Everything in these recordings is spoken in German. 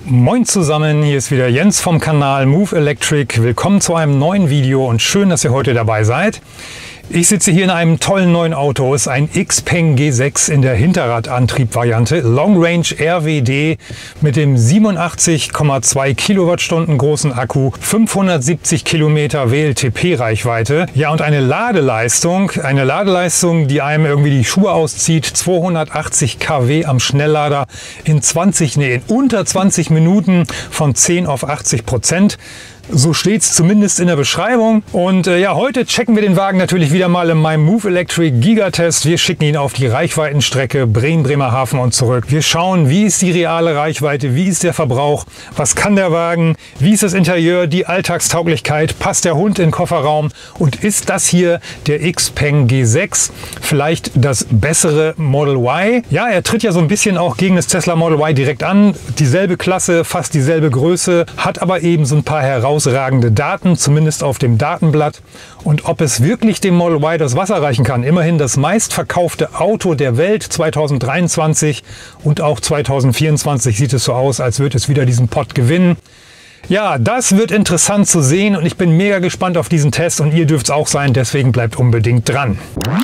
Moin zusammen, hier ist wieder Jens vom Kanal Move Electric. Willkommen zu einem neuen Video und schön, dass ihr heute dabei seid. Ich sitze hier in einem tollen neuen Auto. Es ist ein Xpeng G6 in der Hinterradantrieb-Variante, Long Range RWD mit dem 87,2 Kilowattstunden großen Akku, 570 Kilometer WLTP-Reichweite. Ja, und eine Ladeleistung, die einem irgendwie die Schuhe auszieht, 280 kW am Schnelllader in unter 20 Minuten von 10 auf 80%. So steht es zumindest in der Beschreibung. Und ja, heute checken wir den Wagen natürlich wieder mal in meinem Move Electric Gigatest. Wir schicken ihn auf die Reichweitenstrecke Bremen-Bremerhaven und zurück. Wir schauen, wie ist die reale Reichweite, wie ist der Verbrauch, was kann der Wagen, wie ist das Interieur, die Alltagstauglichkeit, passt der Hund in den Kofferraum und ist das hier der Xpeng G6 vielleicht das bessere Model Y? Ja, er tritt ja so ein bisschen auch gegen das Tesla Model Y direkt an. Dieselbe Klasse, fast dieselbe Größe, hat aber eben so ein paar herausragende Daten, zumindest auf dem Datenblatt. Und ob es wirklich dem Model Y das Wasser reichen kann, immerhin das meistverkaufte Auto der Welt 2023 und auch 2024 sieht es so aus, als würde es wieder diesen Pott gewinnen. Ja, das wird interessant zu sehen und ich bin mega gespannt auf diesen Test und ihr dürft es auch sein, deswegen bleibt unbedingt dran.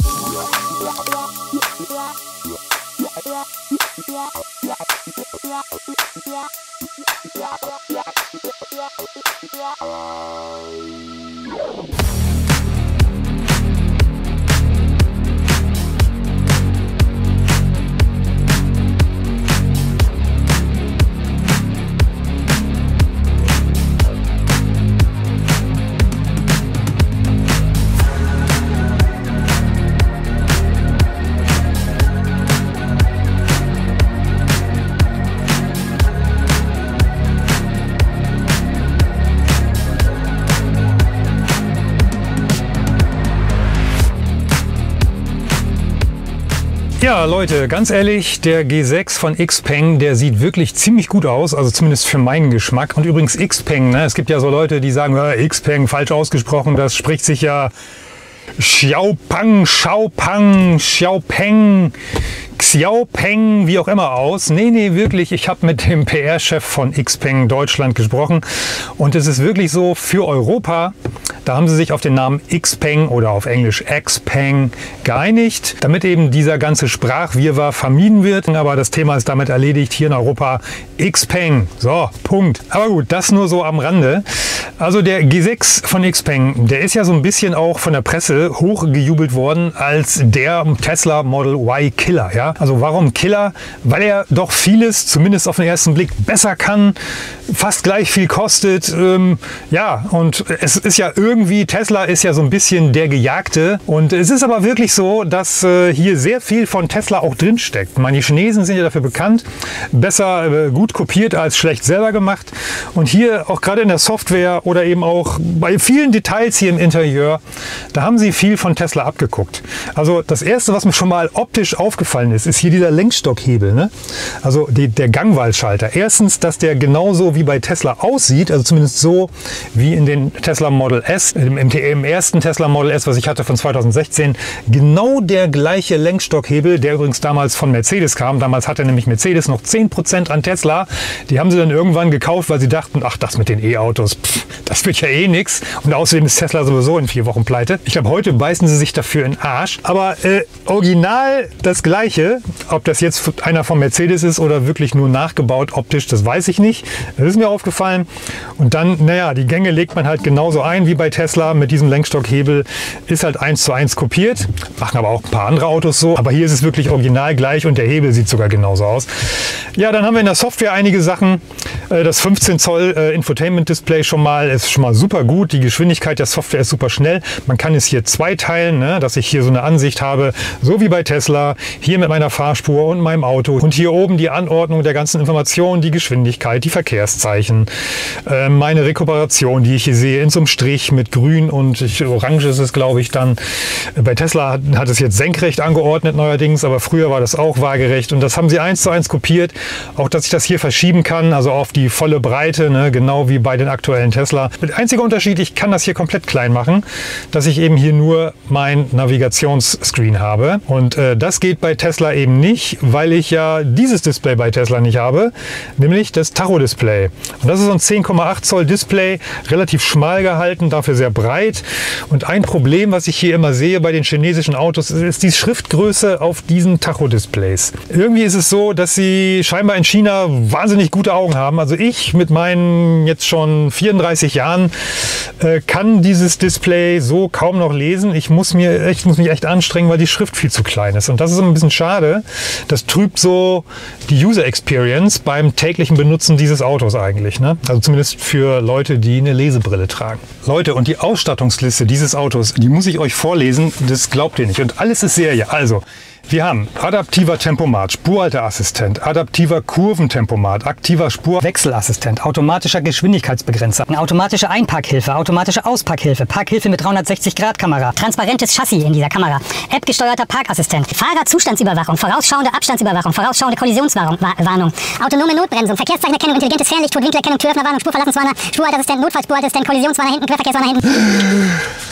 Ja, Leute, ganz ehrlich, der G6 von Xpeng, der sieht wirklich ziemlich gut aus, also zumindest für meinen Geschmack. Und übrigens Xpeng, ne? Es gibt ja so Leute, die sagen, Xpeng, falsch ausgesprochen, das spricht sich ja Xiaopeng, Xiaopeng, wie auch immer aus. Nee, wirklich, ich habe mit dem PR-Chef von Xpeng Deutschland gesprochen und es ist wirklich so, für Europa, da haben sie sich auf den Namen Xpeng oder auf Englisch Xpeng geeinigt, damit eben dieser ganze Sprachwirrwarr vermieden wird. Aber das Thema ist damit erledigt, hier in Europa Xpeng. So, Punkt. Aber gut, das nur so am Rande. Also der G6 von Xpeng, der ist ja so ein bisschen auch von der Presse hochgejubelt worden als der Tesla Model Y Killer. Ja? Also warum Killer? Weil er doch vieles, zumindest auf den ersten Blick, besser kann, fast gleich viel kostet. Ja, und es ist ja irgendwie, Tesla ist ja so ein bisschen der Gejagte. Und es ist aber wirklich so, dass hier sehr viel von Tesla auch drin steckt. Die Chinesen sind ja dafür bekannt, besser gut kopiert als schlecht selber gemacht. Und hier auch gerade in der Software oder eben auch bei vielen Details hier im Interieur, da haben sie viel von Tesla abgeguckt. Also das erste, was mir schon mal optisch aufgefallen ist hier dieser Lenkstockhebel, ne? Also der Gangwahlschalter. Erstens, dass der genauso wie bei Tesla aussieht, also zumindest so wie in den Tesla Model S, im ersten Tesla Model S, was ich hatte von 2016, genau der gleiche Lenkstockhebel, der übrigens damals von Mercedes kam. Damals hatte nämlich Mercedes noch 10% an Tesla. Die haben sie dann irgendwann gekauft, weil sie dachten, ach, das mit den E-Autos, das wird ja eh nichts. Und außerdem ist Tesla sowieso in 4 Wochen pleite. Ich glaube, heute beißen sie sich dafür in den Arsch. Aber original das gleiche, ob das jetzt einer von Mercedes ist oder wirklich nur nachgebaut optisch, das weiß ich nicht. Das ist mir aufgefallen. Und dann, naja, die Gänge legt man halt genauso ein wie bei Tesla mit diesem Lenkstockhebel. Ist halt 1:1 kopiert. Machen aber auch ein paar andere Autos so. Aber hier ist es wirklich original gleich und der Hebel sieht sogar genauso aus. Ja, dann haben wir in der Software einige Sachen. Das 15 Zoll Infotainment-Display ist schon mal super gut. Die Geschwindigkeit der Software ist super schnell. Man kann es hier zweiteilen, ne, dass ich hier so eine Ansicht habe, so wie bei Tesla, hier mit meiner Fahrspur und meinem Auto. Und hier oben die Anordnung der ganzen Informationen, die Geschwindigkeit, die Verkehrszeichen, meine Rekuperation, die ich hier sehe, in so einem Strich mit grün und orange ist es, glaube ich, dann. Bei Tesla hat es jetzt senkrecht angeordnet neuerdings, aber früher war das auch waagerecht und das haben sie 1:1 kopiert. Auch, dass ich das hier verschieben kann, also auf die volle Breite, ne? Genau wie bei den aktuellen Tesla. Der einzige Unterschied, ich kann das hier komplett klein machen, dass ich eben hier nur mein Navigationsscreen habe. Und das geht bei Tesla eben nicht, weil ich ja dieses Display bei Tesla nicht habe, nämlich das Tacho-Display. Und das ist so ein 10,8 Zoll Display, relativ schmal gehalten, dafür sehr breit. Und ein Problem, was ich hier immer sehe bei den chinesischen Autos, ist die Schriftgröße auf diesen Tacho-Displays. Irgendwie ist es so, dass sie scheinbar in China wahnsinnig gute Augen haben. Also ich mit meinen jetzt schon 34 Jahren kann dieses Display so kaum noch lesen. Ich muss mich echt anstrengen, weil die Schrift viel zu klein ist. Und das ist ein bisschen schade. Das trübt so die User Experience beim täglichen Benutzen dieses Autos eigentlich, ne? Also zumindest für Leute, die eine Lesebrille tragen. Leute, und die Ausstattungsliste dieses Autos, die muss ich euch vorlesen. Das glaubt ihr nicht. Und alles ist Serie. Also, wir haben adaptiver Tempomat, Spurhalteassistent, adaptiver Kurventempomat, aktiver Spurwechselassistent, automatischer Geschwindigkeitsbegrenzer, eine automatische Einparkhilfe, automatische Auspackhilfe, Parkhilfe mit 360-Grad-Kamera, transparentes Chassis in dieser Kamera, App-gesteuerter Parkassistent, Fahrerzustandsüberwachung, vorausschauende Abstandsüberwachung, vorausschauende Kollisionswarnung, autonome Notbremsung, Verkehrszeichenerkennung, intelligentes Fernlicht, Winkelerkennung, Türöffnerwarnung, Spurverlassenswarner, Spurhalteassistent, Notfallspurhalteassistent, Kollisionswarner hinten, Querverkehrswarner hinten.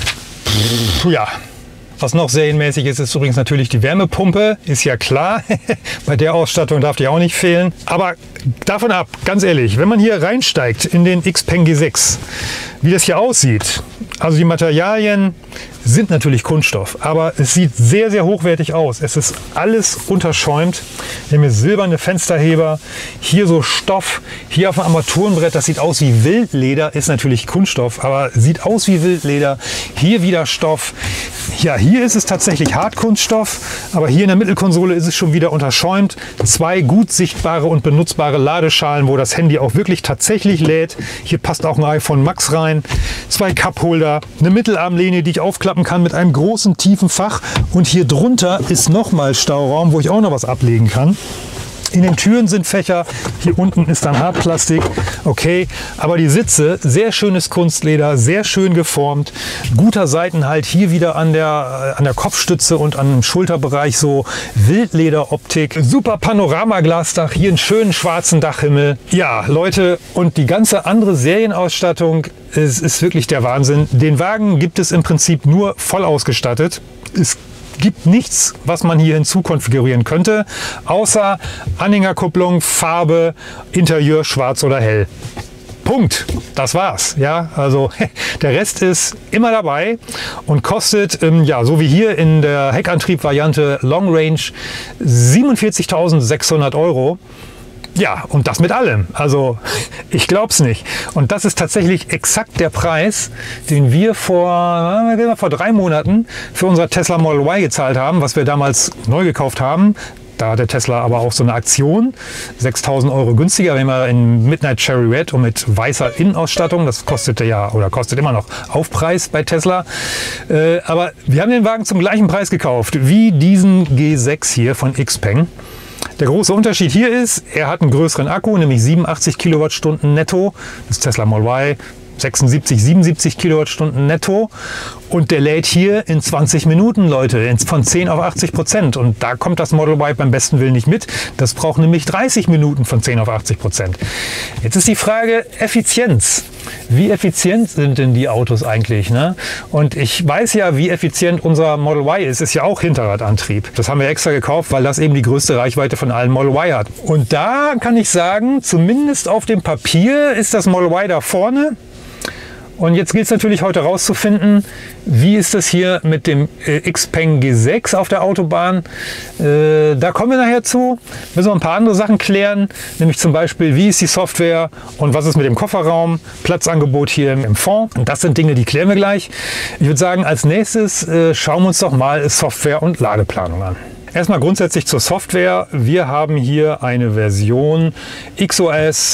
Ja. Was noch serienmäßig ist, ist übrigens natürlich die Wärmepumpe, ist ja klar. Bei der Ausstattung darf die auch nicht fehlen. Aber davon ab, ganz ehrlich, wenn man hier reinsteigt in den XPeng G6, wie das hier aussieht, also die Materialien sind natürlich Kunststoff, aber es sieht sehr, sehr hochwertig aus. Es ist alles unterschäumt. Wir haben hier silberne Fensterheber, hier so Stoff, hier auf dem Armaturenbrett, das sieht aus wie Wildleder, ist natürlich Kunststoff, aber sieht aus wie Wildleder. Hier wieder Stoff. Ja, hier ist es tatsächlich Hartkunststoff, aber hier in der Mittelkonsole ist es schon wieder unterschäumt. 2 gut sichtbare und benutzbare Ladeschalen, wo das Handy auch wirklich tatsächlich lädt. Hier passt auch ein iPhone Max rein. 2 Cupholder, eine Mittelarmlehne, die ich aufklappen kann mit einem großen, tiefen Fach. Und hier drunter ist nochmal Stauraum, wo ich auch noch was ablegen kann. In den Türen sind Fächer, hier unten ist dann Hartplastik, okay, aber die Sitze, sehr schönes Kunstleder, sehr schön geformt, guter Seitenhalt, hier wieder an der Kopfstütze und am Schulterbereich so Wildlederoptik, super Panoramaglasdach, hier einen schönen schwarzen Dachhimmel. Ja, Leute, und die ganze andere Serienausstattung, es ist wirklich der Wahnsinn. Den Wagen gibt es im Prinzip nur voll ausgestattet. Es gibt nichts, was man hier hinzukonfigurieren könnte, außer Anhängerkupplung, Farbe, Interieur schwarz oder hell. Punkt. Das war's. Ja, also der Rest ist immer dabei und kostet, ja, so wie hier in der Heckantrieb-Variante Long Range 47.600 €. Ja, und das mit allem. Also ich glaube es nicht. Und das ist tatsächlich exakt der Preis, den wir vor 3 Monaten für unser Tesla Model Y gezahlt haben, was wir damals neu gekauft haben. Da hat der Tesla aber auch so eine Aktion, 6.000 € günstiger, wenn wir in Midnight Cherry Red und mit weißer Innenausstattung, das kostete ja oder kostet immer noch Aufpreis bei Tesla. Aber wir haben den Wagen zum gleichen Preis gekauft wie diesen G6 hier von XPeng. Der große Unterschied hier ist, er hat einen größeren Akku, nämlich 87 Kilowattstunden netto. Das Tesla Model Y 76, 77 Kilowattstunden netto. Und der lädt hier in 20 Minuten, Leute, von 10 auf 80%. Und da kommt das Model Y beim besten Willen nicht mit. Das braucht nämlich 30 Minuten von 10 auf 80%. Jetzt ist die Frage Effizienz. Wie effizient sind denn die Autos eigentlich? Ne? Und ich weiß ja, wie effizient unser Model Y ist. Ist ja auch Hinterradantrieb. Das haben wir extra gekauft, weil das eben die größte Reichweite von allen Model Y hat. Und da kann ich sagen, zumindest auf dem Papier ist das Model Y da vorne. Und jetzt gilt es natürlich heute herauszufinden, wie ist das hier mit dem XPeng G6 auf der Autobahn. Da kommen wir nachher zu. Müssen wir ein paar andere Sachen klären, nämlich zum Beispiel, wie ist die Software und was ist mit dem Kofferraum, Platzangebot hier im Fond. Und das sind Dinge, die klären wir gleich. Ich würde sagen, als nächstes schauen wir uns doch mal Software und Ladeplanung an. Erstmal grundsätzlich zur Software. Wir haben hier eine Version XOS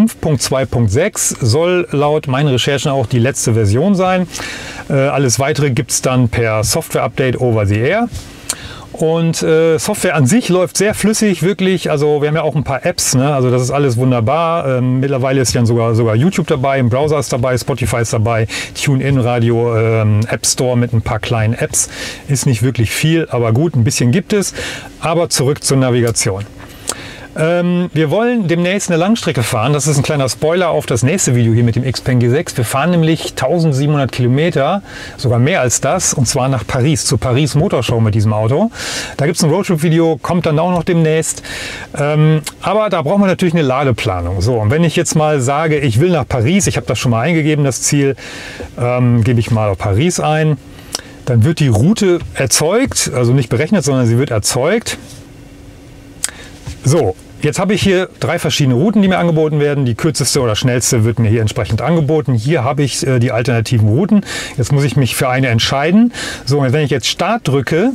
5.2.6, soll laut meinen Recherchen auch die letzte Version sein. Alles weitere gibt es dann per Software-Update over the air. Und Software an sich läuft sehr flüssig, wirklich. Also wir haben ja auch ein paar Apps, ne? Also das ist alles wunderbar. Mittlerweile ist ja sogar YouTube dabei, im Browser ist dabei, Spotify ist dabei, TuneIn Radio, App Store mit ein paar kleinen Apps. Ist nicht wirklich viel, aber gut, ein bisschen gibt es. Aber zurück zur Navigation. Wir wollen demnächst eine Langstrecke fahren. Das ist ein kleiner Spoiler auf das nächste Video hier mit dem Xpeng G6. Wir fahren nämlich 1700 Kilometer, sogar mehr als das, und zwar nach Paris, zur Paris Motorshow mit diesem Auto. Da gibt es ein Roadtrip-Video, kommt dann auch noch demnächst. Aber da brauchen wir natürlich eine Ladeplanung. So, und wenn ich jetzt mal sage, ich will nach Paris, ich habe das schon mal eingegeben, das Ziel, gebe ich mal auf Paris ein, dann wird die Route erzeugt, also nicht berechnet, sondern sie wird erzeugt. So, jetzt habe ich hier 3 verschiedene Routen, die mir angeboten werden. Die kürzeste oder schnellste wird mir hier entsprechend angeboten. Hier habe ich die alternativen Routen. Jetzt muss ich mich für eine entscheiden. So, und wenn ich jetzt Start drücke,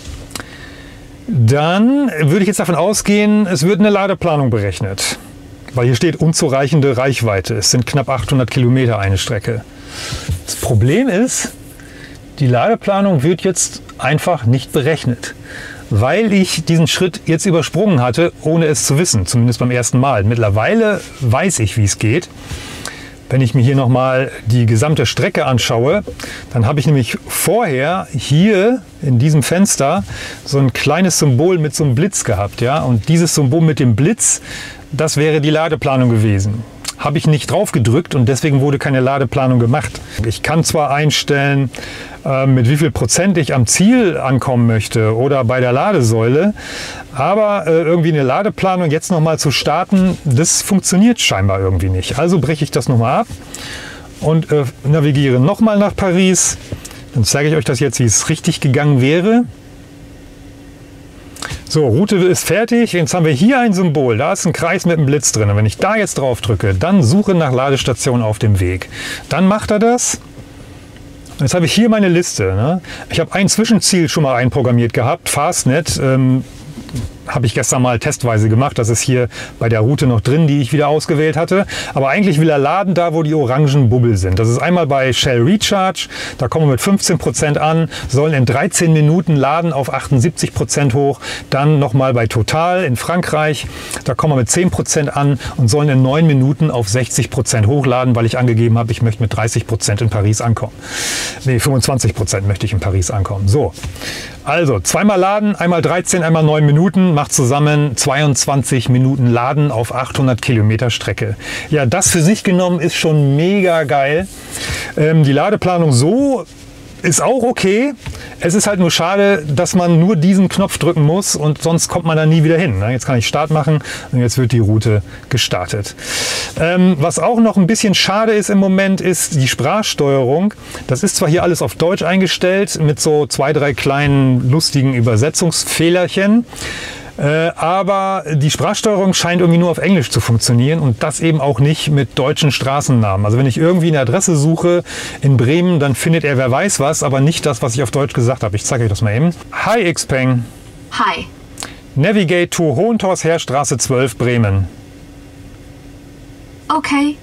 dann würde ich jetzt davon ausgehen, es wird eine Ladeplanung berechnet. Weil hier steht unzureichende Reichweite. Es sind knapp 800 Kilometer eine Strecke. Das Problem ist, die Ladeplanung wird jetzt einfach nicht berechnet, weil ich diesen Schritt jetzt übersprungen hatte, ohne es zu wissen, zumindest beim ersten Mal. Mittlerweile weiß ich, wie es geht. Wenn ich mir hier nochmal die gesamte Strecke anschaue, dann habe ich nämlich vorher hier in diesem Fenster so ein kleines Symbol mit so einem Blitz gehabt. Ja? Und dieses Symbol mit dem Blitz, das wäre die Ladeplanung gewesen. Habe ich nicht drauf gedrückt und deswegen wurde keine Ladeplanung gemacht. Ich kann zwar einstellen, mit wie viel Prozent ich am Ziel ankommen möchte oder bei der Ladesäule, aber irgendwie eine Ladeplanung jetzt nochmal zu starten, das funktioniert scheinbar irgendwie nicht. Also breche ich das nochmal ab und navigiere nochmal nach Paris. Dann zeige ich euch das jetzt, wie es richtig gegangen wäre. So, Route ist fertig. Jetzt haben wir hier ein Symbol. Da ist ein Kreis mit einem Blitz drin. Und wenn ich da jetzt drauf drücke, dann suche nach Ladestationen auf dem Weg. Dann macht er das. Und jetzt habe ich hier meine Liste. Ne? Ich habe ein Zwischenziel schon mal einprogrammiert gehabt. Fastnet. Habe ich gestern mal testweise gemacht. Das ist hier bei der Route noch drin, die ich wieder ausgewählt hatte. Aber eigentlich will er laden da, wo die orangen Bubbel sind. Das ist einmal bei Shell Recharge. Da kommen wir mit 15% an, sollen in 13 Minuten laden auf 78% hoch. Dann nochmal bei Total in Frankreich. Da kommen wir mit 10% an und sollen in 9 Minuten auf 60% hochladen, weil ich angegeben habe, ich möchte mit 30% in Paris ankommen. Nee, 25% möchte ich in Paris ankommen. So. Also, zweimal laden, einmal 13, einmal 9 Minuten, macht zusammen 22 Minuten Laden auf 800 Kilometer Strecke. Ja, das für sich genommen ist schon mega geil. Die Ladeplanung so ist auch okay. Es ist halt nur schade, dass man nur diesen Knopf drücken muss und sonst kommt man da nie wieder hin. Jetzt kann ich Start machen und jetzt wird die Route gestartet. Was auch noch ein bisschen schade ist im Moment, ist die Sprachsteuerung. Das ist zwar hier alles auf Deutsch eingestellt mit so 2, 3 kleinen lustigen Übersetzungsfehlerchen. Aber die Sprachsteuerung scheint irgendwie nur auf Englisch zu funktionieren und das eben auch nicht mit deutschen Straßennamen. Also wenn ich irgendwie eine Adresse suche in Bremen, dann findet er wer weiß was, aber nicht das, was ich auf Deutsch gesagt habe. Ich zeige euch das mal eben. Hi Xpeng. Hi. Navigate to Hohentors Heerstraße 12, Bremen. Okay.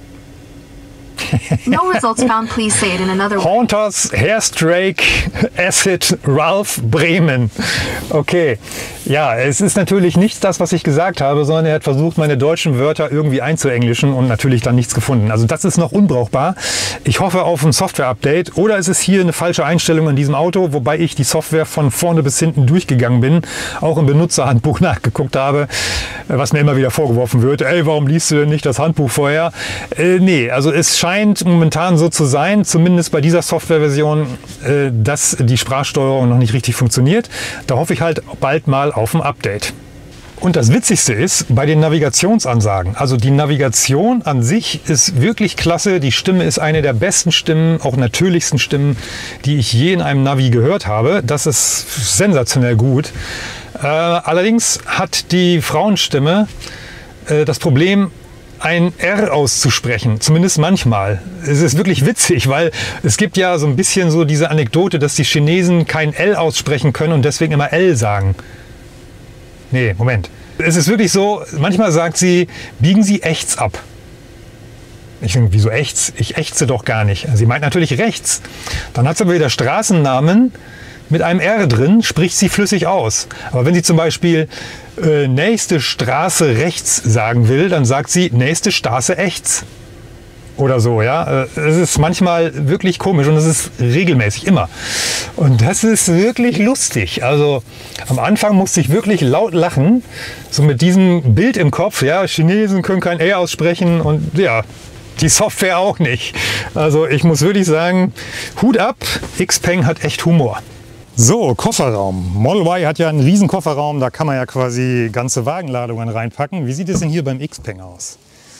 No results found, please say it in another way. Hohentors Heerstraße Acid Ralph, Bremen. Okay. Ja, es ist natürlich nicht das, was ich gesagt habe, sondern er hat versucht, meine deutschen Wörter irgendwie einzuenglischen und natürlich dann nichts gefunden. Also das ist noch unbrauchbar. Ich hoffe auf ein Software-Update oder es ist hier eine falsche Einstellung in diesem Auto, wobei ich die Software von vorne bis hinten durchgegangen bin, auch im Benutzerhandbuch nachgeguckt habe, was mir immer wieder vorgeworfen wird. Ey, warum liest du denn nicht das Handbuch vorher? Nee, also es scheint momentan so zu sein, zumindest bei dieser Softwareversion, dass die Sprachsteuerung noch nicht richtig funktioniert. Da hoffe ich halt bald mal auf ein Update. Und das Witzigste ist bei den Navigationsansagen. Also die Navigation an sich ist wirklich klasse. Die Stimme ist eine der besten Stimmen, auch natürlichsten Stimmen, die ich je in einem Navi gehört habe. Das ist sensationell gut. Allerdings hat die Frauenstimme das Problem, ein R auszusprechen, zumindest manchmal. Es ist wirklich witzig, weil es gibt ja so ein bisschen so diese Anekdote, dass die Chinesen kein L aussprechen können und deswegen immer L sagen. Nee, Moment. Es ist wirklich so, manchmal sagt sie, biegen Sie echts ab. Ich denke, wieso echts? Ich ächze doch gar nicht. Sie meint natürlich rechts. Dann hat sie aber wieder Straßennamen mit einem R drin, spricht sie flüssig aus. Aber wenn sie zum Beispiel nächste Straße rechts sagen will, dann sagt sie nächste Straße echts. oder so. Ja? Es ist manchmal wirklich komisch und es ist regelmäßig, immer. Und das ist wirklich lustig. Also am Anfang musste ich wirklich laut lachen, so mit diesem Bild im Kopf. Ja, Chinesen können kein A aussprechen und ja, die Software auch nicht. Also ich muss wirklich sagen, Hut ab, Xpeng hat echt Humor. So, Kofferraum. Model Y hat ja einen riesen Kofferraum, da kann man ja quasi ganze Wagenladungen reinpacken. Wie sieht es denn hier beim Xpeng aus?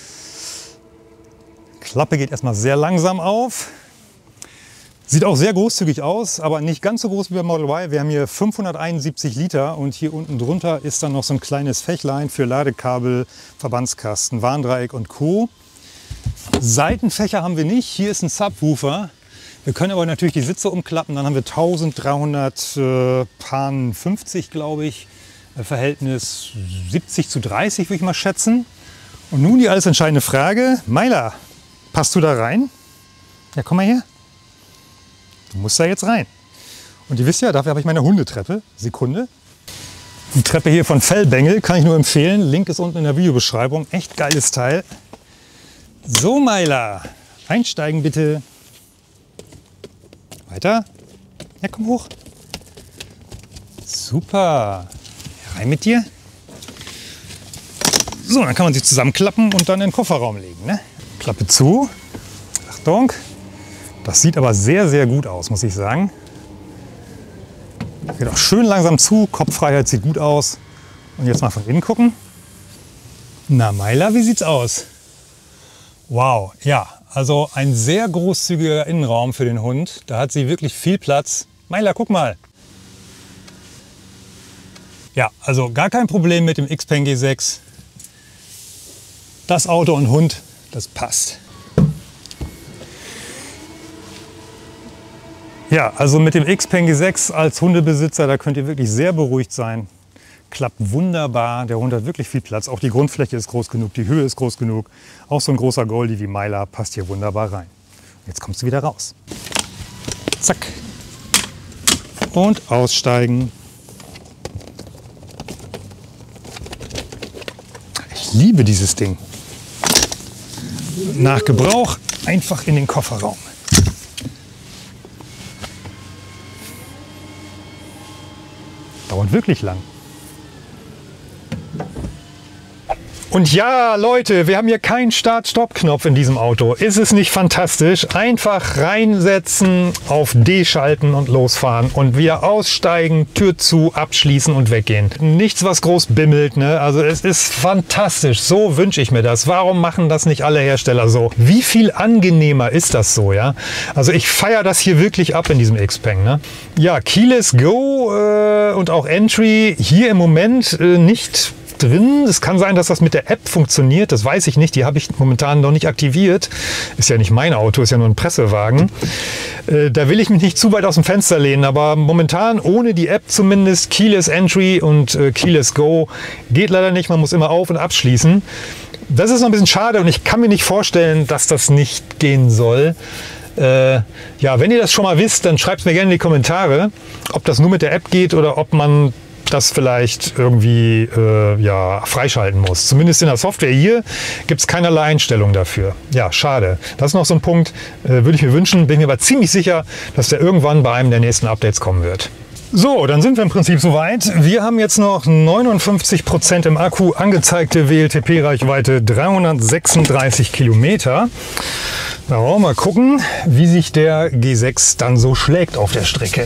Klappe geht erstmal sehr langsam auf. Sieht auch sehr großzügig aus, aber nicht ganz so groß wie beim Model Y. Wir haben hier 571 Liter und hier unten drunter ist dann noch so ein kleines Fächlein für Ladekabel, Verbandskasten, Warndreieck und Co. Seitenfächer haben wir nicht. Hier ist ein Subwoofer. Wir können aber natürlich die Sitze umklappen. Dann haben wir 1350, glaube ich. Verhältnis 70:30 würde ich mal schätzen. Und nun die alles entscheidende Frage. Meiler, passt du da rein? Ja, komm mal her. Du musst da jetzt rein. Und ihr wisst ja, dafür habe ich meine Hundetreppe. Sekunde. Die Treppe hier von Fellbengel kann ich nur empfehlen. Link ist unten in der Videobeschreibung. Echt geiles Teil. So, Meiler, einsteigen bitte. Weiter. Ja, komm hoch. Super. Rein mit dir. So, dann kann man sie zusammenklappen und dann in den Kofferraum legen. Ne? Klappe zu. Achtung. Das sieht aber sehr, sehr gut aus, muss ich sagen. Geht auch schön langsam zu. Kopffreiheit sieht gut aus. Und jetzt mal von innen gucken. Na, Meiler, wie sieht's aus? Wow, ja, also ein sehr großzügiger Innenraum für den Hund. Da hat sie wirklich viel Platz. Meiler, guck mal. Ja, also gar kein Problem mit dem Xpeng G6. Das Auto und Hund, das passt. Ja, also mit dem Xpeng G6 als Hundebesitzer, da könnt ihr wirklich sehr beruhigt sein. Klappt wunderbar, der Hund hat wirklich viel Platz. Auch die Grundfläche ist groß genug, die Höhe ist groß genug. Auch so ein großer Goldie wie Meiler passt hier wunderbar rein. Jetzt kommst du wieder raus. Zack. Und aussteigen. Ich liebe dieses Ding. Nach Gebrauch einfach in den Kofferraum. Dauert wirklich lang. Und ja, Leute, wir haben hier keinen Start-Stopp-Knopf in diesem Auto. Ist es nicht fantastisch? Einfach reinsetzen, auf D schalten und losfahren. Und wieder aussteigen, Tür zu, abschließen und weggehen. Nichts, was groß bimmelt, ne? Also es ist fantastisch. So wünsche ich mir das. Warum machen das nicht alle Hersteller so? Wie viel angenehmer ist das so, ja? Also ich feiere das hier wirklich ab in diesem Xpeng, ne? Ja, Keyless Go und auch Entry hier im Moment nicht drin. Es kann sein, dass das mit der App funktioniert. Das weiß ich nicht. Die habe ich momentan noch nicht aktiviert. Ist ja nicht mein Auto, ist ja nur ein Pressewagen. Da will ich mich nicht zu weit aus dem Fenster lehnen. Aber momentan ohne die App zumindest Keyless Entry und Keyless Go geht leider nicht. Man muss immer auf- und abschließen. Das ist noch ein bisschen schade und ich kann mir nicht vorstellen, dass das nicht gehen soll. Ja, wenn ihr das schon mal wisst, dann schreibt es mir gerne in die Kommentare, ob das nur mit der App geht oder ob man das vielleicht irgendwie ja, freischalten muss. Zumindest in der Software hier gibt es keinerlei Einstellung dafür. Ja, schade. Das ist noch so ein Punkt, würde ich mir wünschen. Bin mir aber ziemlich sicher, dass der irgendwann bei einem der nächsten Updates kommen wird. So, dann sind wir im Prinzip soweit. Wir haben jetzt noch 59% im Akku, angezeigte WLTP-Reichweite 336 Kilometer. Da wollen wir mal gucken, wie sich der G6 dann so schlägt auf der Strecke.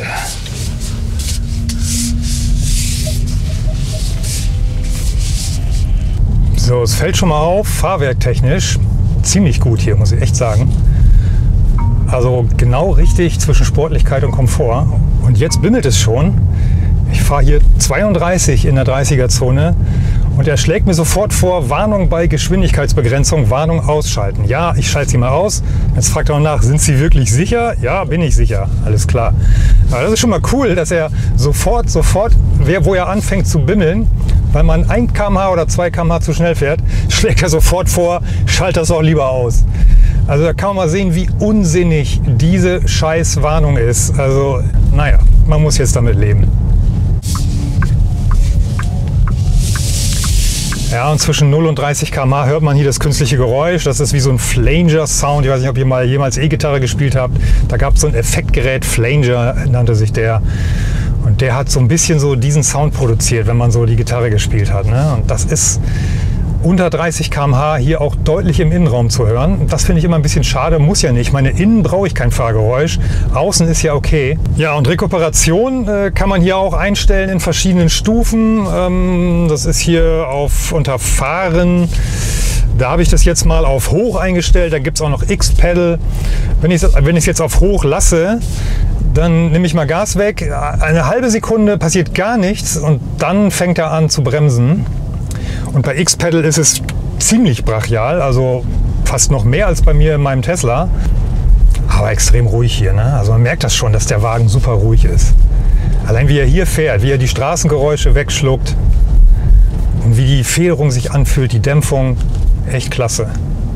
So, es fällt schon mal auf, fahrwerktechnisch ziemlich gut hier, muss ich echt sagen. Also genau richtig zwischen Sportlichkeit und Komfort. Und jetzt bimmelt es schon. Ich fahre hier 32 in der 30er-Zone und er schlägt mir sofort vor, Warnung bei Geschwindigkeitsbegrenzung, Warnung ausschalten. Ja, ich schalte sie mal aus. Jetzt fragt er noch nach, sind Sie wirklich sicher? Ja, bin ich sicher. Alles klar. Aber das ist schon mal cool, dass er sofort, wo er anfängt zu bimmeln, weil man 1 km/h oder 2 km/h zu schnell fährt, schlägt er sofort vor, schalt das auch lieber aus. Also da kann man mal sehen, wie unsinnig diese Scheißwarnung ist. Also, naja, man muss jetzt damit leben. Ja, und zwischen 0 und 30 km/h hört man hier das künstliche Geräusch. Das ist wie so ein Flanger-Sound. Ich weiß nicht, ob ihr mal jemals E-Gitarre gespielt habt. Da gab es so ein Effektgerät, Flanger nannte sich der. Und der hat so ein bisschen so diesen Sound produziert, wenn man so die Gitarre gespielt hat. Ne? Und das ist unter 30 km/h hier auch deutlich im Innenraum zu hören. Das finde ich immer ein bisschen schade, muss ja nicht. Meine innen brauche ich kein Fahrgeräusch, außen ist ja okay. Ja, und Rekuperation kann man hier auch einstellen in verschiedenen Stufen. Das ist hier unter Fahren. Da habe ich das jetzt mal auf Hoch eingestellt. Da gibt es auch noch X-Pedal. Wenn ich es jetzt auf Hoch lasse, dann nehme ich mal Gas weg. Eine halbe Sekunde passiert gar nichts und dann fängt er an zu bremsen. Und bei X-Pedal ist es ziemlich brachial, also fast noch mehr als bei mir in meinem Tesla. Aber extrem ruhig hier, ne? Also man merkt das schon, dass der Wagen super ruhig ist. Allein wie er hier fährt, wie er die Straßengeräusche wegschluckt und wie die Federung sich anfühlt, die Dämpfung, echt klasse.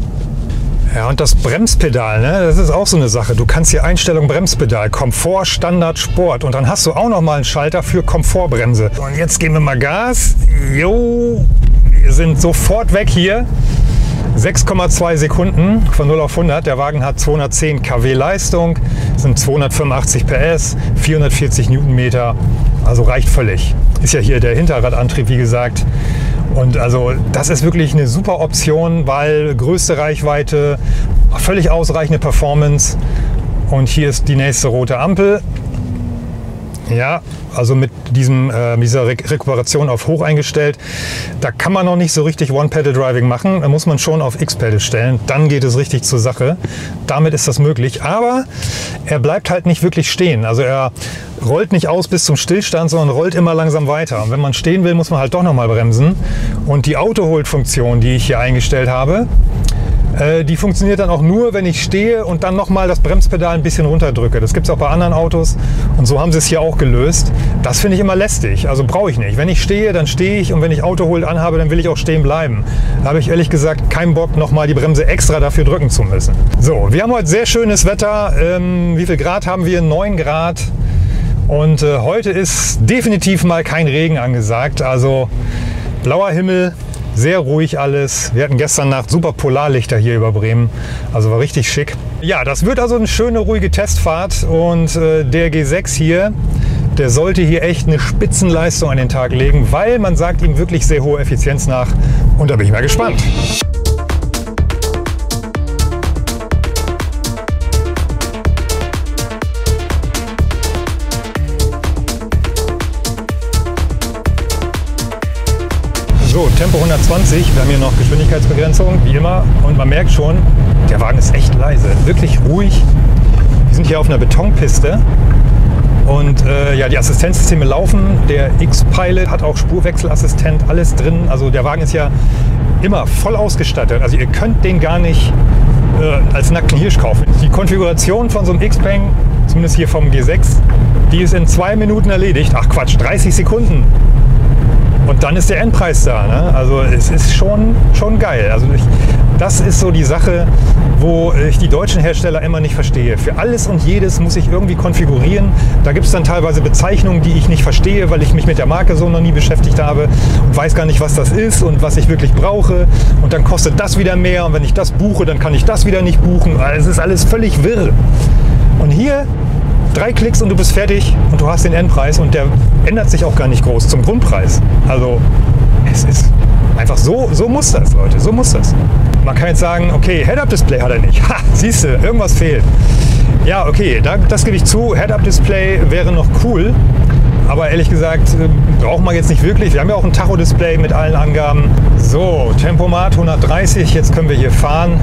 Ja, und das Bremspedal, ne, das ist auch so eine Sache. Du kannst hier Einstellung Bremspedal, Komfort, Standard, Sport und dann hast du auch noch mal einen Schalter für Komfortbremse. Und jetzt geben wir mal Gas. Jo, wir sind sofort weg hier. 6,2 Sekunden von 0 auf 100. Der Wagen hat 210 kW Leistung, sind 285 PS, 440 Newtonmeter. Also reicht völlig. Ist ja hier der Hinterradantrieb, wie gesagt. Und also das ist wirklich eine super Option, weil größte Reichweite, völlig ausreichende Performance. Und hier ist die nächste rote Ampel. Ja, also mit dieser Rekuperation auf Hoch eingestellt, da kann man noch nicht so richtig One-Pedal-Driving machen. Da muss man schon auf X-Pedal stellen. Dann geht es richtig zur Sache. Damit ist das möglich. Aber er bleibt halt nicht wirklich stehen. Also er rollt nicht aus bis zum Stillstand, sondern rollt immer langsam weiter. Und wenn man stehen will, muss man halt doch noch mal bremsen. Und die Auto-Hold-Funktion, die ich hier eingestellt habe, die funktioniert dann auch nur, wenn ich stehe und dann nochmal das Bremspedal ein bisschen runterdrücke. Das gibt es auch bei anderen Autos und so haben sie es hier auch gelöst. Das finde ich immer lästig, also brauche ich nicht. Wenn ich stehe, dann stehe ich und wenn ich Auto-Hold anhabe, dann will ich auch stehen bleiben. Da habe ich ehrlich gesagt keinen Bock, nochmal die Bremse extra dafür drücken zu müssen. So, wir haben heute sehr schönes Wetter. Wie viel Grad haben wir? 9 Grad. Und heute ist definitiv mal kein Regen angesagt. Also blauer Himmel. Sehr ruhig alles. Wir hatten gestern Nacht super Polarlichter hier über Bremen. Also war richtig schick. Ja, das wird also eine schöne, ruhige Testfahrt. Und der G6 hier, der sollte hier echt eine Spitzenleistung an den Tag legen, weil man sagt ihm wirklich sehr hohe Effizienz nach. Und da bin ich mal gespannt. So, Tempo 120, wir haben hier noch Geschwindigkeitsbegrenzung, wie immer. Und man merkt schon, der Wagen ist echt leise, wirklich ruhig. Wir sind hier auf einer Betonpiste und ja, die Assistenzsysteme laufen. Der X-Pilot hat auch Spurwechselassistent, alles drin. Also der Wagen ist ja immer voll ausgestattet. Also ihr könnt den gar nicht als nackten Hirsch kaufen. Die Konfiguration von so einem Xpeng, zumindest hier vom G6, die ist in 2 Minuten erledigt. Ach Quatsch, 30 Sekunden. Und dann ist der Endpreis da. Ne? Also es ist schon geil. Also das ist so die Sache, wo ich die deutschen Hersteller immer nicht verstehe. Für alles und jedes muss ich irgendwie konfigurieren. Da gibt es dann teilweise Bezeichnungen, die ich nicht verstehe, weil ich mich mit der Marke so noch nie beschäftigt habe und weiß gar nicht, was das ist und was ich wirklich brauche. Und dann kostet das wieder mehr. Und wenn ich das buche, dann kann ich das wieder nicht buchen. Also es ist alles völlig wirr. Und hier 3 Klicks und du bist fertig und du hast den Endpreis und der ändert sich auch gar nicht groß zum Grundpreis. Also es ist einfach so muss das, Leute, so muss das. Man kann jetzt sagen, okay, Head-Up-Display hat er nicht. Ha, siehst du, irgendwas fehlt. Ja, okay, das gebe ich zu, Head-Up-Display wäre noch cool, aber ehrlich gesagt braucht man jetzt nicht wirklich. Wir haben ja auch ein Tacho-Display mit allen Angaben. So, Tempomat 130, jetzt können wir hier fahren.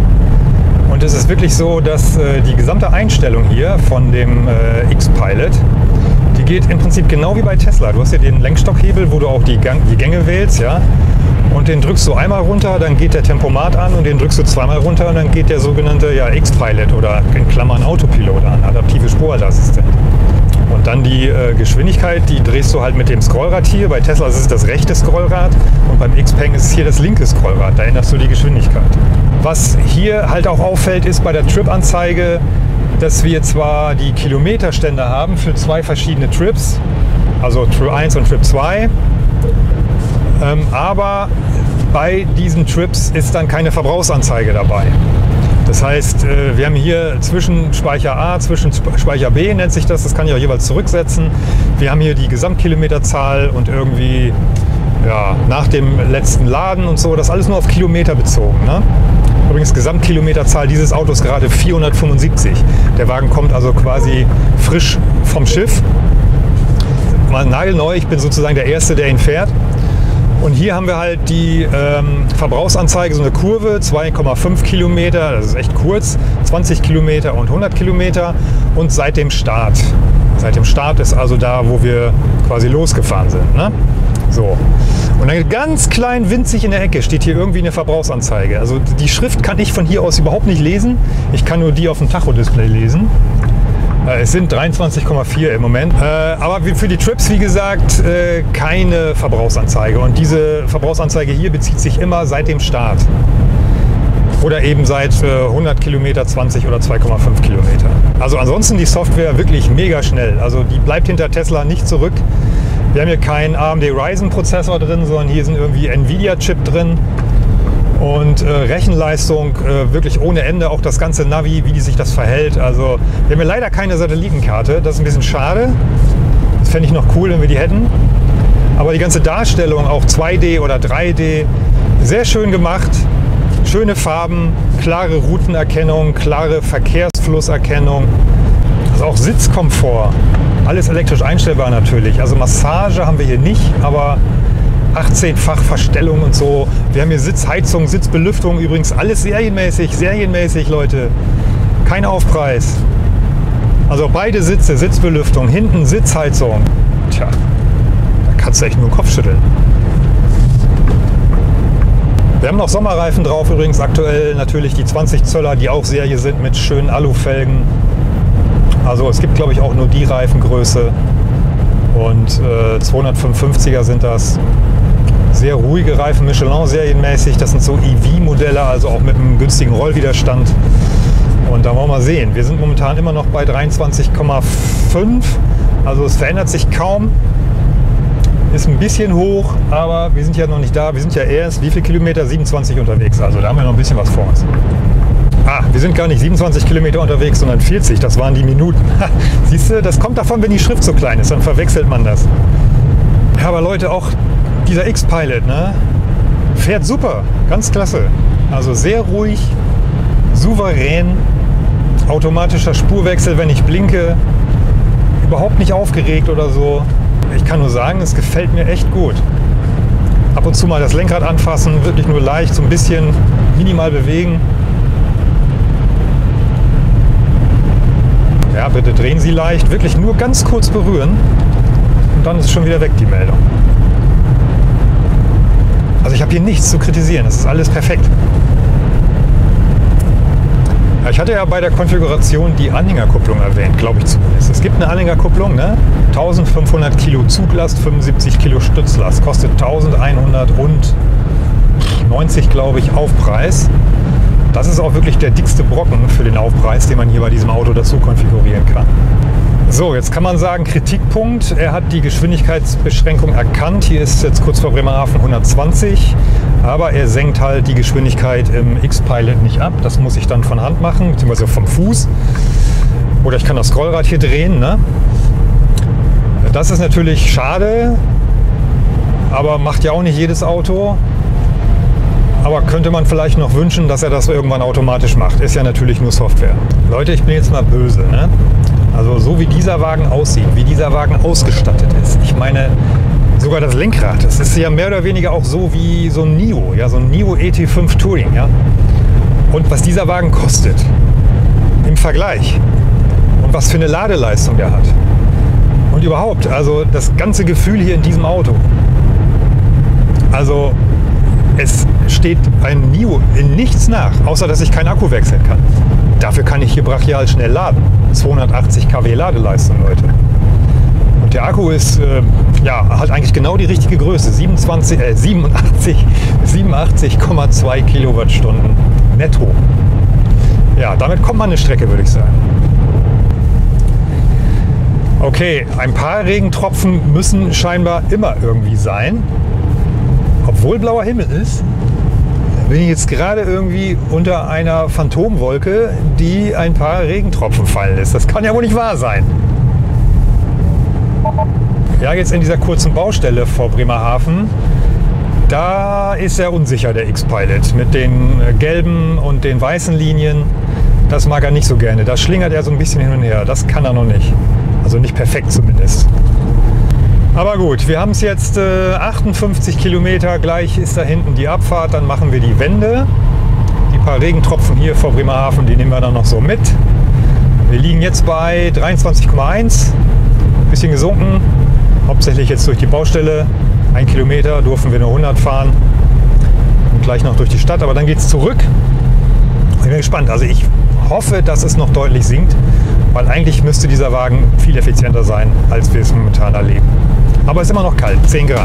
Und es ist wirklich so, dass die gesamte Einstellung hier von dem X-Pilot, die geht im Prinzip genau wie bei Tesla. Du hast hier den Lenkstockhebel, wo du auch die Gänge wählst, ja. Und den drückst du einmal runter, dann geht der Tempomat an und den drückst du zweimal runter und dann geht der sogenannte X-Pilot oder in Klammern Autopilot an, adaptive Spurhalteassistent. Und dann die Geschwindigkeit, die drehst du halt mit dem Scrollrad hier. Bei Tesla ist es das rechte Scrollrad und beim Xpeng ist es hier das linke Scrollrad. Da änderst du die Geschwindigkeit. Was hier halt auch auffällt, ist bei der Trip-Anzeige, dass wir zwar die Kilometerstände haben für 2 verschiedene Trips, also Trip 1 und Trip 2, aber bei diesen Trips ist dann keine Verbrauchsanzeige dabei. Das heißt, wir haben hier Zwischenspeicher A, Zwischenspeicher B nennt sich das, das kann ich auch jeweils zurücksetzen. Wir haben hier die Gesamtkilometerzahl und irgendwie ja, nach dem letzten Laden und so, das ist alles nur auf Kilometer bezogen. Ne? Übrigens, Gesamtkilometerzahl dieses Autos gerade 475. Der Wagen kommt also quasi frisch vom Schiff. Mal nagelneu, ich bin sozusagen der Erste, der ihn fährt. Und hier haben wir halt die Verbrauchsanzeige, so eine Kurve, 2,5 Kilometer, das ist echt kurz, 20 Kilometer und 100 Kilometer und seit dem Start. Seit dem Start ist also da, wo wir quasi losgefahren sind. Ne? So. Und dann ganz klein winzig in der Ecke steht hier irgendwie eine Verbrauchsanzeige. Also die Schrift kann ich von hier aus überhaupt nicht lesen. Ich kann nur die auf dem Tacho-Display lesen. Es sind 23,4 im Moment. Aber für die Trips, wie gesagt, keine Verbrauchsanzeige. Und diese Verbrauchsanzeige hier bezieht sich immer seit dem Start. Oder eben seit 100 Kilometer, 20 oder 2,5 Kilometer. Also ansonsten die Software wirklich mega schnell. Also die bleibt hinter Tesla nicht zurück. Wir haben hier keinen AMD Ryzen Prozessor drin, sondern hier sind irgendwie Nvidia Chip drin. Und Rechenleistung wirklich ohne Ende, auch das ganze Navi, wie die sich das verhält. Also wir haben ja leider keine Satellitenkarte, das ist ein bisschen schade. Das fände ich noch cool, wenn wir die hätten. Aber die ganze Darstellung, auch 2D oder 3D, sehr schön gemacht. Schöne Farben, klare Routenerkennung, klare Verkehrsflusserkennung. Also auch Sitzkomfort, alles elektrisch einstellbar natürlich. Also Massage haben wir hier nicht, aber 18-fach Verstellung und so. Wir haben hier Sitzheizung, Sitzbelüftung, übrigens alles serienmäßig, Leute. Kein Aufpreis. Also beide Sitze, Sitzbelüftung, hinten Sitzheizung. Tja, da kannst du echt nur den Kopf schütteln. Wir haben noch Sommerreifen drauf, übrigens aktuell natürlich die 20 Zöller, die auch Serie sind mit schönen Alufelgen. Also es gibt, glaube ich, auch nur die Reifengröße. Und 255er sind das. Sehr ruhige Reifen, Michelin serienmäßig. Das sind so EV-Modelle, also auch mit einem günstigen Rollwiderstand. Und da wollen wir mal sehen. Wir sind momentan immer noch bei 23,5. Also es verändert sich kaum. Ist ein bisschen hoch, aber wir sind ja noch nicht da. Wir sind ja erst, wie viele Kilometer? 27 unterwegs. Also da haben wir noch ein bisschen was vor uns. Ah, wir sind gar nicht 27 Kilometer unterwegs, sondern 40. Das waren die Minuten. Siehst du, das kommt davon, wenn die Schrift so klein ist. Dann verwechselt man das. Ja, aber Leute, auch dieser X-Pilot, ne, fährt super. Ganz klasse. Also sehr ruhig, souverän, automatischer Spurwechsel, wenn ich blinke. Überhaupt nicht aufgeregt oder so. Ich kann nur sagen, es gefällt mir echt gut. Ab und zu mal das Lenkrad anfassen, wirklich nur leicht, so ein bisschen minimal bewegen. Ja, bitte drehen Sie leicht, wirklich nur ganz kurz berühren und dann ist schon wieder weg die Meldung. Also ich habe hier nichts zu kritisieren, das ist alles perfekt. Ich hatte ja bei der Konfiguration die Anhängerkupplung erwähnt, glaube ich zumindest. Es gibt eine Anhängerkupplung, ne? 1500 Kilo Zuglast, 75 Kilo Stützlast, kostet 1190, glaube ich, Aufpreis. Das ist auch wirklich der dickste Brocken für den Aufpreis, den man hier bei diesem Auto dazu konfigurieren kann. So, jetzt kann man sagen, Kritikpunkt, er hat die Geschwindigkeitsbeschränkung erkannt. Hier ist jetzt kurz vor Bremerhaven 120, aber er senkt halt die Geschwindigkeit im X-Pilot nicht ab. Das muss ich dann von Hand machen, beziehungsweise vom Fuß. Oder ich kann das Scrollrad hier drehen. Ne? Das ist natürlich schade, aber macht ja auch nicht jedes Auto. Aber könnte man vielleicht noch wünschen, dass er das irgendwann automatisch macht. Ist ja natürlich nur Software. Leute, ich bin jetzt mal böse. Ne? Also so wie dieser Wagen aussieht, wie dieser Wagen ausgestattet ist. Ich meine, sogar das Lenkrad, das ist ja mehr oder weniger auch so wie so ein NIO. Ja, so ein NIO ET5 Touring. Ja? Und was dieser Wagen kostet im Vergleich und was für eine Ladeleistung der hat. Und überhaupt, also das ganze Gefühl hier in diesem Auto. Also es steht ein NIO in nichts nach, außer dass ich keinen Akku wechseln kann. Dafür kann ich hier brachial schnell laden. 280 kW Ladeleistung, Leute. Und der Akku ist, ja, hat eigentlich genau die richtige Größe. 87,2 Kilowattstunden netto. Ja, damit kommt man eine Strecke, würde ich sagen. Okay, ein paar Regentropfen müssen scheinbar immer irgendwie sein. obwohl blauer Himmel ist, bin ich jetzt gerade irgendwie unter einer Phantomwolke, die ein paar Regentropfen fallen lässt. Das kann ja wohl nicht wahr sein. Ja, jetzt in dieser kurzen Baustelle vor Bremerhaven, da ist er unsicher, der X-Pilot. Mit den gelben und den weißen Linien, das mag er nicht so gerne. Da schlingert er so ein bisschen hin und her. Das kann er noch nicht. Also nicht perfekt zumindest. Aber gut, wir haben es jetzt 58 Kilometer. Gleich ist da hinten die Abfahrt. Dann machen wir die Wende. Die paar Regentropfen hier vor Bremerhaven, die nehmen wir dann noch so mit. Wir liegen jetzt bei 23,1. Bisschen gesunken. Hauptsächlich jetzt durch die Baustelle. 1 Kilometer durften wir nur 100 fahren und gleich noch durch die Stadt, aber dann geht es zurück. Ich bin gespannt. Also ich hoffe, dass es noch deutlich sinkt, weil eigentlich müsste dieser Wagen viel effizienter sein, als wir es momentan erleben. Aber es ist immer noch kalt, 10 Grad.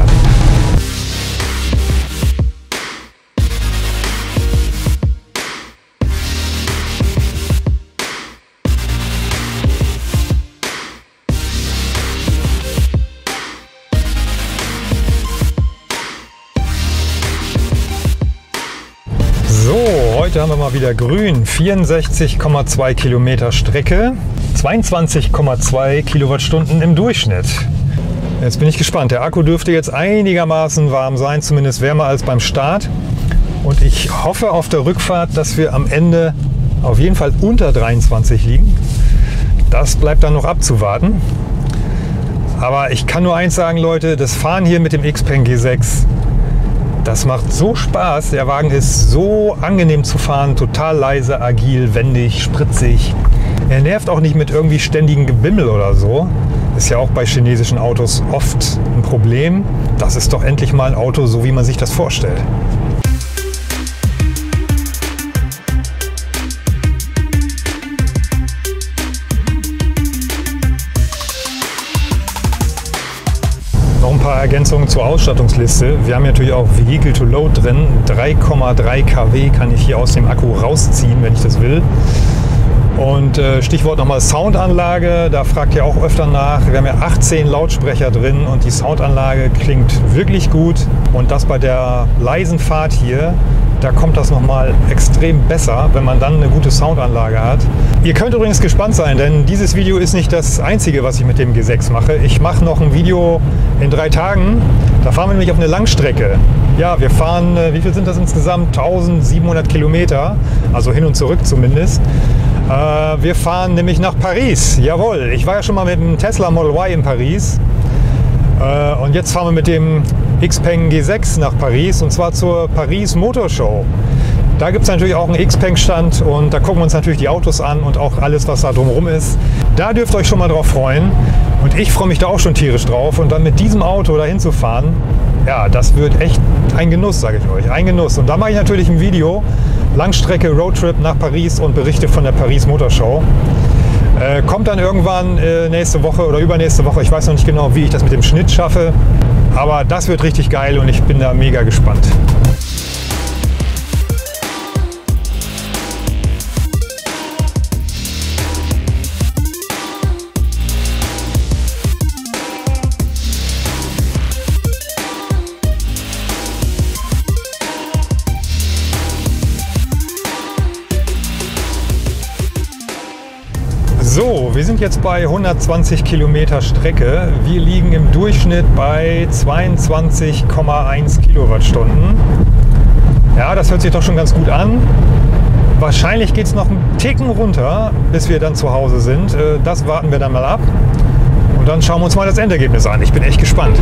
Heute haben wir mal wieder grün, 64,2 Kilometer Strecke, 22,2 Kilowattstunden im Durchschnitt. Jetzt bin ich gespannt. Der Akku dürfte jetzt einigermaßen warm sein, zumindest wärmer als beim Start. Und ich hoffe auf der Rückfahrt, dass wir am Ende auf jeden Fall unter 23 liegen. Das bleibt dann noch abzuwarten. Aber ich kann nur eins sagen, Leute, das Fahren hier mit dem XPeng G6, das macht so Spaß. Der Wagen ist so angenehm zu fahren, total leise, agil, wendig, spritzig. Er nervt auch nicht mit irgendwie ständigem Gebimmel oder so. Ist ja auch bei chinesischen Autos oft ein Problem. Das ist doch endlich mal ein Auto, so wie man sich das vorstellt. Ergänzungen zur Ausstattungsliste. Wir haben natürlich auch Vehicle to Load drin. 3,3 kW kann ich hier aus dem Akku rausziehen, wenn ich das will. Und Stichwort nochmal Soundanlage, da fragt ihr auch öfter nach. Wir haben ja 18 Lautsprecher drin und die Soundanlage klingt wirklich gut. Und das bei der leisen Fahrt hier, da kommt das nochmal extrem besser, wenn man dann eine gute Soundanlage hat. Ihr könnt übrigens gespannt sein, denn dieses Video ist nicht das einzige, was ich mit dem G6 mache. Ich mache noch ein Video in 3 Tagen. Da fahren wir nämlich auf eine Langstrecke. Ja, wir fahren, wie viel sind das insgesamt? 1700 Kilometer, also hin und zurück zumindest. Wir fahren nämlich nach Paris. Jawohl, ich war ja schon mal mit dem Tesla Model Y in Paris. Und jetzt fahren wir mit dem XPeng G6 nach Paris, und zwar zur Paris Motor Show. Da gibt es natürlich auch einen XPeng-Stand und da gucken wir uns natürlich die Autos an und auch alles, was da drumherum ist. Da dürft ihr euch schon mal drauf freuen. Und ich freue mich da auch schon tierisch drauf. Und dann mit diesem Auto dahin zu fahren, ja, das wird echt ein Genuss, sage ich euch. Ein Genuss. Und da mache ich natürlich ein Video, Langstrecke Roadtrip nach Paris und berichte von der Paris Motor Show. Kommt dann irgendwann nächste Woche oder übernächste Woche. Ich weiß noch nicht genau, wie ich das mit dem Schnitt schaffe. Aber das wird richtig geil und ich bin da mega gespannt. So, wir sind jetzt bei 120 Kilometer Strecke. Wir liegen im Durchschnitt bei 22,1 Kilowattstunden. Ja, das hört sich doch schon ganz gut an. Wahrscheinlich geht es noch einen Ticken runter, bis wir dann zu Hause sind. Das warten wir dann mal ab. Und dann schauen wir uns mal das Endergebnis an. Ich bin echt gespannt.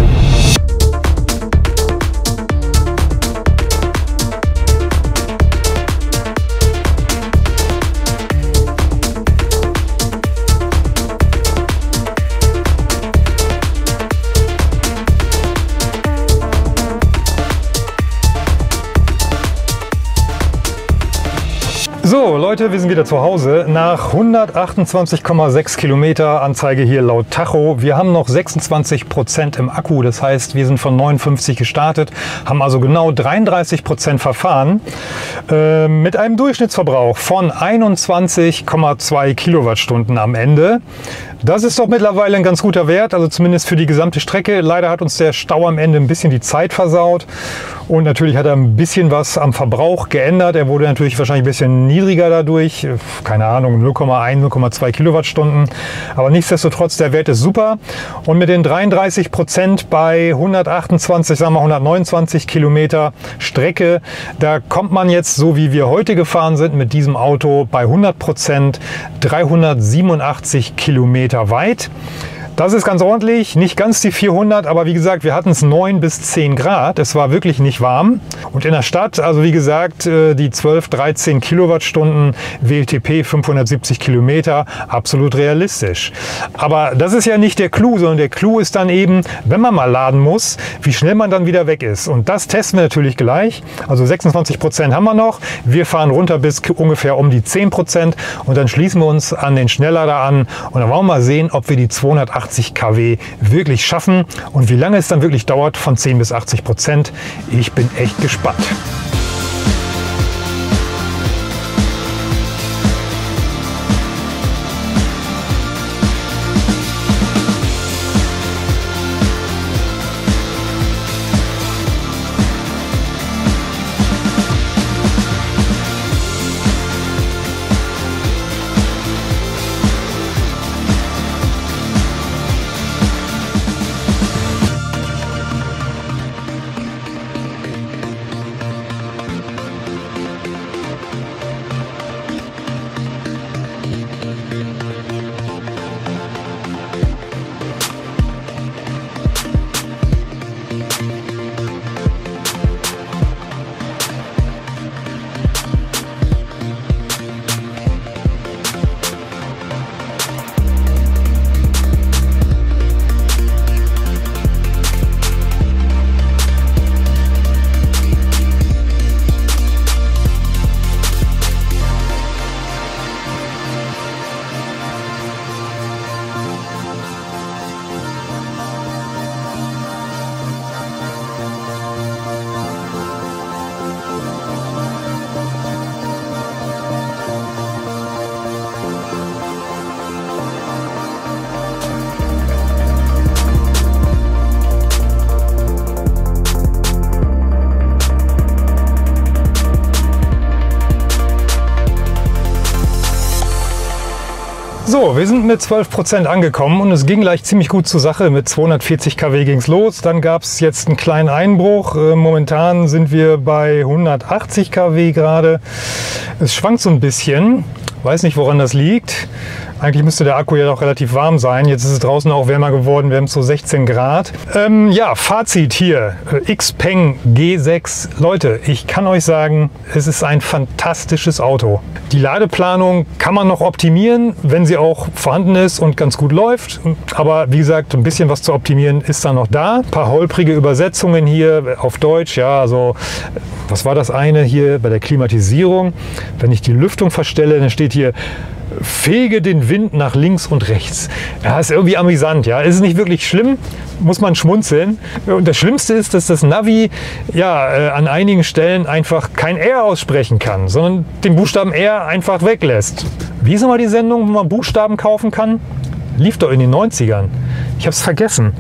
So, So Leute, wir sind wieder zu Hause. Nach 128,6 Kilometer, Anzeige hier laut Tacho. Wir haben noch 26% im Akku, das heißt, wir sind von 59 gestartet, haben also genau 33% verfahren, mit einem Durchschnittsverbrauch von 21,2 Kilowattstunden am Ende. Das ist doch mittlerweile ein ganz guter Wert, also zumindest für die gesamte Strecke. Leider hat uns der Stau am Ende ein bisschen die Zeit versaut und natürlich hat er ein bisschen was am Verbrauch geändert. Er wurde natürlich wahrscheinlich ein bisschen niedriger dadurch, keine Ahnung, 0,1, 0,2 Kilowattstunden. Aber nichtsdestotrotz, der Wert ist super. Und mit den 33% bei 128, sagen wir 129 Kilometer Strecke, da kommt man jetzt, so wie wir heute gefahren sind, mit diesem Auto bei 100% 387 Kilometer weit. Das ist ganz ordentlich, nicht ganz die 400, aber wie gesagt, wir hatten es 9 bis 10 Grad. Es war wirklich nicht warm. Und in der Stadt, also wie gesagt, die 12, 13 Kilowattstunden WLTP 570 Kilometer, absolut realistisch. Aber das ist ja nicht der Clou, sondern der Clou ist dann eben, wenn man mal laden muss, wie schnell man dann wieder weg ist. Und das testen wir natürlich gleich. Also 26% haben wir noch. Wir fahren runter bis ungefähr um die 10% und dann schließen wir uns an den Schnelllader an. Und dann wollen wir mal sehen, ob wir die 280 kW wirklich schaffen und wie lange es dann wirklich dauert von 10 bis 80%. Ich bin echt gespannt. So, wir sind mit 12% angekommen und es ging gleich ziemlich gut zur Sache. Mit 240 kW ging es los. Dann gab es jetzt einen kleinen Einbruch. Momentan sind wir bei 180 kW gerade. Es schwankt so ein bisschen. Weiß nicht, woran das liegt. Eigentlich müsste der Akku ja doch relativ warm sein. Jetzt ist es draußen auch wärmer geworden. Wir haben so 16 Grad. Ja, Fazit hier. XPeng G6. Leute, ich kann euch sagen, es ist ein fantastisches Auto. Die Ladeplanung kann man noch optimieren, wenn sie auch vorhanden ist und ganz gut läuft. Aber wie gesagt, ein bisschen was zu optimieren ist da noch da. Ein paar holprige Übersetzungen hier auf Deutsch. Ja, also was war das eine hier bei der Klimatisierung? Wenn ich die Lüftung verstelle, dann steht hier: Fege den Wind nach links und rechts. Ja, ist irgendwie amüsant, ja. Ist nicht wirklich schlimm, muss man schmunzeln. Und das Schlimmste ist, dass das Navi ja an einigen Stellen einfach kein R aussprechen kann, sondern den Buchstaben R einfach weglässt. Wie ist nochmal die Sendung, wo man Buchstaben kaufen kann? Lief doch in den 90ern. Ich habe es vergessen.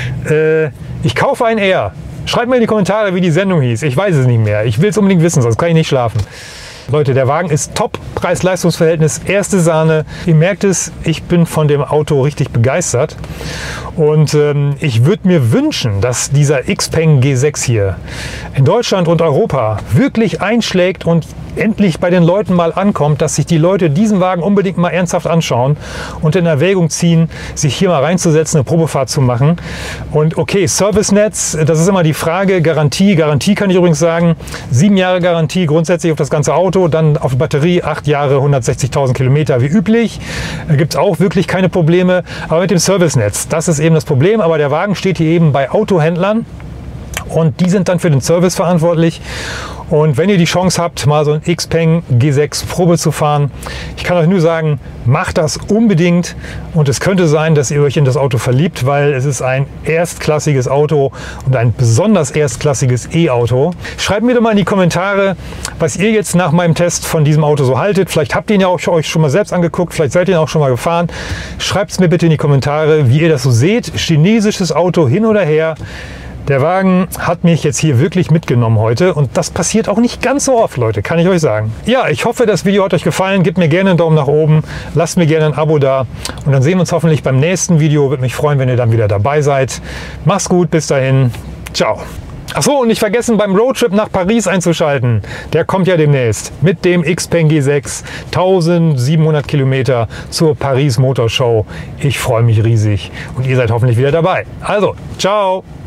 Ich kaufe ein R. Schreibt mir in die Kommentare, wie die Sendung hieß. Ich weiß es nicht mehr. Ich will es unbedingt wissen, sonst kann ich nicht schlafen. Leute, der Wagen ist top, Preis-Leistungs-Verhältnis, erste Sahne. Ihr merkt es, ich bin von dem Auto richtig begeistert. Und ich würde mir wünschen, dass dieser XPeng G6 hier in Deutschland und Europa wirklich einschlägt und endlich bei den Leuten mal ankommt, dass sich die Leute diesen Wagen unbedingt mal ernsthaft anschauen und in Erwägung ziehen, sich hier mal reinzusetzen, eine Probefahrt zu machen. Und okay, Servicenetz, das ist immer die Frage. Garantie kann ich übrigens sagen, 7 Jahre Garantie grundsätzlich auf das ganze Auto, dann auf die Batterie 8 Jahre, 160.000 Kilometer wie üblich. Da gibt es auch wirklich keine Probleme. Aber mit dem Servicenetz, das ist eben das Problem. Aber der Wagen steht hier eben bei Autohändlern. und die sind dann für den Service verantwortlich. Und wenn ihr die Chance habt, mal so ein Xpeng G6 Probe zu fahren, ich kann euch nur sagen, macht das unbedingt. Und es könnte sein, dass ihr euch in das Auto verliebt, weil es ist ein erstklassiges Auto und ein besonders erstklassiges E-Auto. Schreibt mir doch mal in die Kommentare, was ihr jetzt nach meinem Test von diesem Auto so haltet. Vielleicht habt ihr ihn ja auch euch schon mal selbst angeguckt, vielleicht seid ihr ihn auch schon mal gefahren. Schreibt es mir bitte in die Kommentare, wie ihr das so seht. Chinesisches Auto hin oder her. Der Wagen hat mich jetzt hier wirklich mitgenommen heute und das passiert auch nicht ganz so oft, Leute, kann ich euch sagen. Ja, ich hoffe, das Video hat euch gefallen. Gebt mir gerne einen Daumen nach oben, lasst mir gerne ein Abo da und dann sehen wir uns hoffentlich beim nächsten Video. Würde mich freuen, wenn ihr dann wieder dabei seid. Macht's gut, bis dahin. Ciao. Achso, und nicht vergessen, beim Roadtrip nach Paris einzuschalten. Der kommt ja demnächst mit dem Xpeng G6, 1700 Kilometer zur Paris Motor Show. Ich freue mich riesig und ihr seid hoffentlich wieder dabei. Also, ciao!